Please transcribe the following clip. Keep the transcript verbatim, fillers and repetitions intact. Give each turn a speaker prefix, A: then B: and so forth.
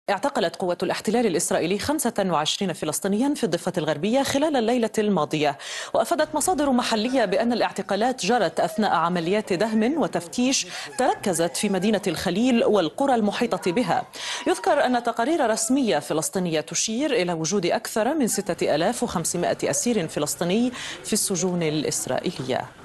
A: اعتقلت قوات الاحتلال الإسرائيلي خمسة وعشرين فلسطينيا في الضفة الغربية خلال الليلة الماضية، وأفادت مصادر محلية بأن الاعتقالات جرت أثناء عمليات دهم وتفتيش تركزت في مدينة الخليل والقرى المحيطة بها. يذكر أن تقارير رسمية فلسطينية تشير إلى وجود أكثر من ستة آلاف وخمسمائة أسير فلسطيني في السجون الإسرائيلية.